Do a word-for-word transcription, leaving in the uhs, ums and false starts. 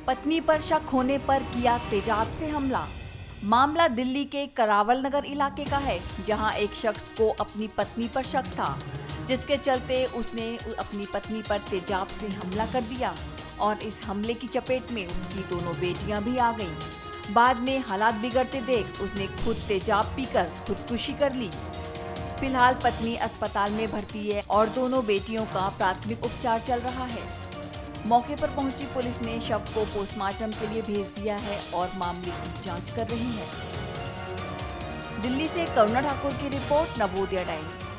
पत्नी पर शक होने पर किया तेजाब से हमला। मामला दिल्ली के करावल नगर इलाके का है, जहां एक शख्स को अपनी पत्नी पर शक था, जिसके चलते उसने अपनी पत्नी पर तेजाब से हमला कर दिया और इस हमले की चपेट में उसकी दोनों बेटियां भी आ गईं। बाद में हालात बिगड़ते देख उसने खुद तेजाब पीकर खुदकुशी कर ली। फिलहाल पत्नी अस्पताल में भर्ती है और दोनों बेटियों का प्राथमिक उपचार चल रहा है। मौके पर पहुंची पुलिस ने शव को पोस्टमार्टम के लिए भेज दिया है और मामले की जांच कर रही है। दिल्ली से करुणा ठाकुर की रिपोर्ट, नवोदय टाइम्स।